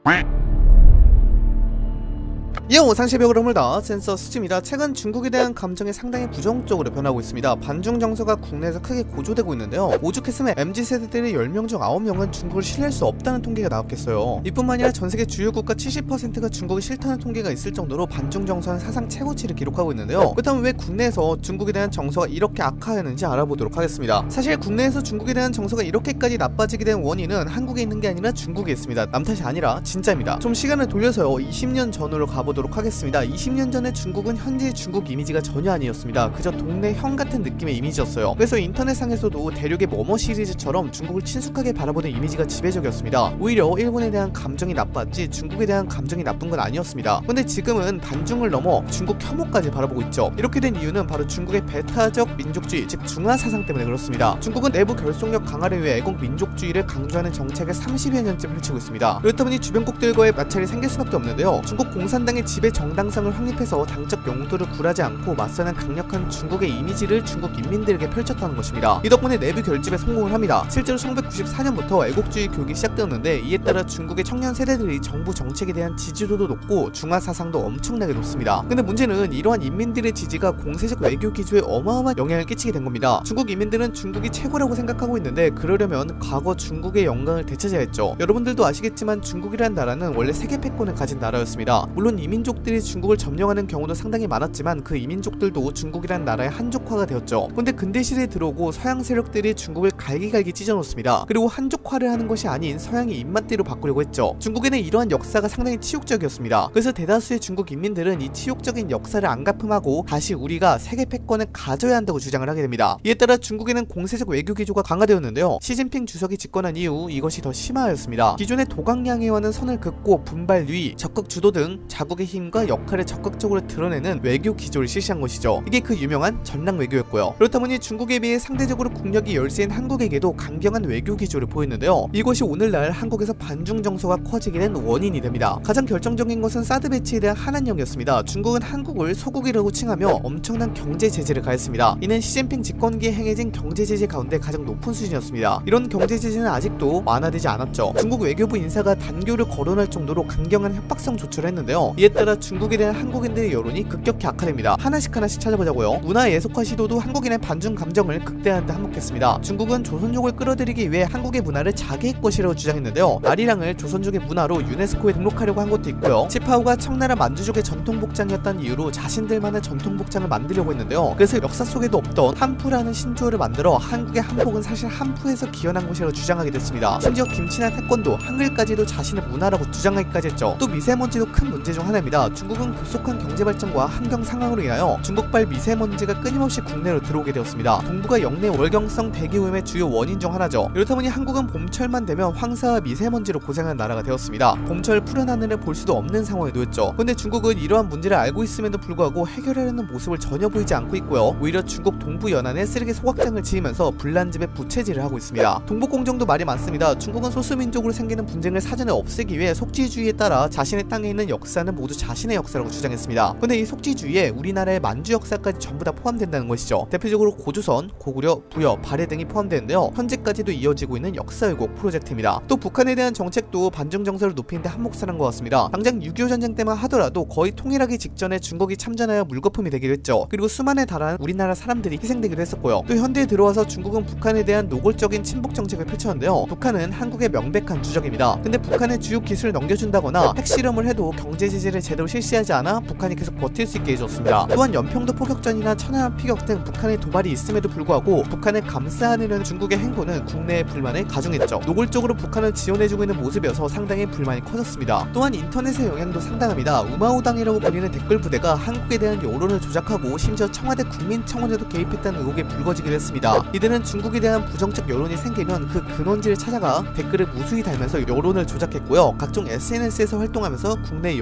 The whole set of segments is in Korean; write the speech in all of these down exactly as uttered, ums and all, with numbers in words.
요! 상시벽을 허물다 센서 수지입니다. 최근 중국에 대한 감정이 상당히 부정적으로 변하고 있습니다. 반중 정서가 국내에서 크게 고조되고 있는데요. 오죽했으면 엠지 세대들의 열 명 중 아홉 명은 중국을 신뢰할 수 없다는 통계가 나왔겠어요. 이뿐만 아니라 전세계 주요 국가 칠십 퍼센트가 중국이 싫다는 통계가 있을 정도로 반중 정서는 사상 최고치를 기록하고 있는데요. 그렇다면 왜 국내에서 중국에 대한 정서가 이렇게 악화하는지 알아보도록 하겠습니다. 사실 국내에서 중국에 대한 정서가 이렇게까지 나빠지게 된 원인은 한국에 있는 게 아니라 중국에 있습니다. 남 탓이 아니라 진짜입니다. 좀 시간을 돌려서요 이십 년 전으로 가보도록 하겠습니다. 이십 년 전에 중국은 현재의 중국 이미지가 전혀 아니었습니다. 그저 동네 형 같은 느낌의 이미지였어요. 그래서 인터넷상에서도 대륙의 뭐뭐 시리즈처럼 중국을 친숙하게 바라보는 이미지가 지배적이었습니다. 오히려 일본에 대한 감정이 나빴지 중국에 대한 감정이 나쁜 건 아니었습니다. 근데 지금은 반중을 넘어 중국 혐오까지 바라보고 있죠. 이렇게 된 이유는 바로 중국의 배타적 민족주의, 즉 중화 사상 때문에 그렇습니다. 중국은 내부 결속력 강화를 위해 애국 민족주의를 강조하는 정책을 삼십여 년째 펼치고 있습니다. 그렇다 보니 주변국들과의 마찰이 생길 수밖에 없는데요. 중국 공산당의 지배 정당성을 확립해서 당적 용도를 굴하지 않고 맞서는 강력한 중국의 이미지를 중국 인민들에게 펼쳤다는 것입니다. 이 덕분에 내부 결집에 성공을 합니다. 실제로 천구백구십사 년부터 애국주의 교육이 시작되었는데 이에 따라 중국의 청년 세대들이 정부 정책에 대한 지지도도 높고 중화 사상도 엄청나게 높습니다. 근데 문제는 이러한 인민들의 지지가 공세적 외교 기조에 어마어마한 영향을 끼치게 된 겁니다. 중국 인민들은 중국이 최고라고 생각하고 있는데 그러려면 과거 중국의 영광을 되찾아야 했죠. 여러분들도 아시겠지만 중국이라는 나라는 원래 세계 패권을 가진 나라였습니다. 물론 이민족들이 중국을 점령하는 경우도 상당히 많았지만 그 이민족들도 중국이란 나라의 한족화가 되었죠. 근데 근대시대에 들어오고 서양 세력들이 중국을 갈기갈기 찢어놓습니다. 그리고 한족화를 하는 것이 아닌 서양의 입맛대로 바꾸려고 했죠. 중국에는 이러한 역사가 상당히 치욕적이었습니다. 그래서 대다수의 중국 인민들은 이 치욕적인 역사를 안갚음하고 다시 우리가 세계 패권을 가져야 한다고 주장을 하게 됩니다. 이에 따라 중국에는 공세적 외교 기조가 강화되었는데요. 시진핑 주석이 집권한 이후 이것이 더 심화하였습니다. 기존의 도강량해와는 선을 긋고 분발 유의, 적극 주도 등 자국의 힘과 역할을 적극적으로 드러내는 외교 기조를 실시한 것이죠. 이게 그 유명한 전랑 외교였고요. 그렇다 보니 중국에 비해 상대적으로 국력이 열세인 한국에게도 강경한 외교 기조를 보였는데요. 이것이 오늘날 한국에서 반중 정서가 커지게 된 원인이 됩니다. 가장 결정적인 것은 사드 배치에 대한 한한령이었습니다. 중국은 한국을 소국이라고 칭하며 엄청난 경제 제재를 가했습니다. 이는 시진핑 집권기에 행해진 경제 제재 가운데 가장 높은 수준이었습니다. 이런 경제 제재는 아직도 완화되지 않았죠. 중국 외교부 인사가 단교를 거론할 정도로 강경한 협박성 조처를 했는데요. 이에 따라 중국에 대한 한국인들의 여론이 급격히 악화됩니다. 하나씩 하나씩 찾아보자고요. 문화 예속화 시도도 한국인의 반중 감정을 극대화하는 데 한몫했습니다. 중국은 조선족을 끌어들이기 위해 한국의 문화를 자기의 것이라고 주장했는데요. 아리랑을 조선족의 문화로 유네스코에 등록하려고 한 것도 있고요. 치파오가 청나라 만주족의 전통 복장이었다는 이유로 자신들만의 전통 복장을 만들려고 했는데요. 그래서 역사 속에도 없던 한푸라는 신조어를 만들어 한국의 한복은 사실 한푸에서 기원한 것이라고 주장하게 됐습니다. 심지어 김치나 태권도, 한글까지도 자신의 문화라고 주장하기까지 했죠. 또 미세먼지도 큰 문제 중 하나입니다. 중국은 급속한 경제발전과 환경 상황으로 인하여 중국발 미세먼지가 끊임없이 국내로 들어오게 되었습니다. 동부가 영내 월경성 대기오염의 주요 원인 중 하나죠. 이렇다 보니 한국은 봄철만 되면 황사와 미세먼지로 고생하는 나라가 되었습니다. 봄철 푸른 하늘을 볼 수도 없는 상황에 놓였죠. 근데 중국은 이러한 문제를 알고 있음에도 불구하고 해결하려는 모습을 전혀 보이지 않고 있고요. 오히려 중국 동부 연안에 쓰레기 소각장을 지으면서 불난집에 부채질을 하고 있습니다. 동북공정도 말이 많습니다. 중국은 소수민족으로 생기는 분쟁을 사전에 없애기 위해 속지주의에 따라 자신의 땅에 있는 역사는 모두 자신의 역사라고 주장했습니다. 근데 이 속지주의에 우리나라의 만주 역사까지 전부 다 포함된다는 것이죠. 대표적으로 고조선, 고구려, 부여, 발해 등이 포함되는데요. 현재까지도 이어지고 있는 역사 왜곡 프로젝트입니다. 또 북한에 대한 정책도 반중 정서를 높이는데 한몫을 한 것 같습니다. 당장 육이오 전쟁 때만 하더라도 거의 통일하기 직전에 중국이 참전하여 물거품이 되기도 했죠. 그리고 수만에 달하는 우리나라 사람들이 희생되기도 했었고요. 또 현대에 들어와서 중국은 북한에 대한 노골적인 친북 정책을 펼쳤는데요. 북한은 한국의 명백한 주적입니다. 근데 북한의 주요 기술을 넘겨준다거나 핵실험을 해도 경제 제재를 제대로 실시하지 않아 북한이 계속 버틸 수 있게 해줬습니다. 또한 연평도 포격전이나 천안함 피격 등 북한의 도발이 있음에도 불구하고 북한을 감싸안으려는 중국의 행보는 국내의 불만을 가중했죠. 노골적으로 북한을 지원해주고 있는 모습이어서 상당히 불만이 커졌습니다. 또한 인터넷의 영향도 상당합니다. 우마우당이라고 불리는 댓글 부대가 한국에 대한 여론을 조작하고 심지어 청와대 국민청원에도 개입했다는 의혹이 불거지기도 했습니다. 이들은 중국에 대한 부정적 여론이 생기면 그 근원지를 찾아가 댓글을 무수히 달면서 여론을 조작했고요. 각종 에스엔에스에서 활동하면서 국내 여론을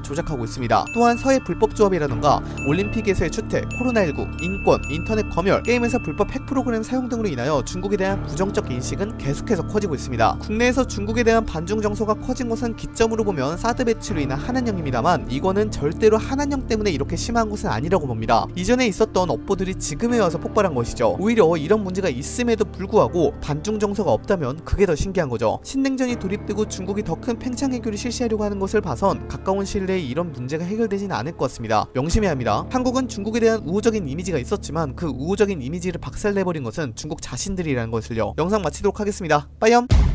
조작하고 있습니다. 또한 서해 불법 조합이라던가 올림픽에서의 추태, 코로나십구, 인권, 인터넷 검열, 게임에서 불법 핵 프로그램 사용 등으로 인하여 중국에 대한 부정적 인식은 계속해서 커지고 있습니다. 국내에서 중국에 대한 반중 정서가 커진 것은 기점으로 보면 사드 배치로 인한 한한령입니다만 이거는 절대로 한한령 때문에 이렇게 심한 것은 아니라고 봅니다. 이전에 있었던 업보들이 지금에 와서 폭발한 것이죠. 오히려 이런 문제가 있음에도 불구하고 반중 정서가 없다면 그게 더 신기한 거죠. 신냉전이 도입되고 중국이 더 큰 팽창 해결을 실시하려고 하는 것을 봐선 가까운 시일 내에 이런 문제가 해결되지는 않을 것 같습니다. 명심해야 합니다. 한국은 중국에 대한 우호적인 이미지가 있었지만 그 우호적인 이미지를 박살내버린 것은 중국 자신들이라는 것을요. 영상 마치도록 하겠습니다. 빠이염.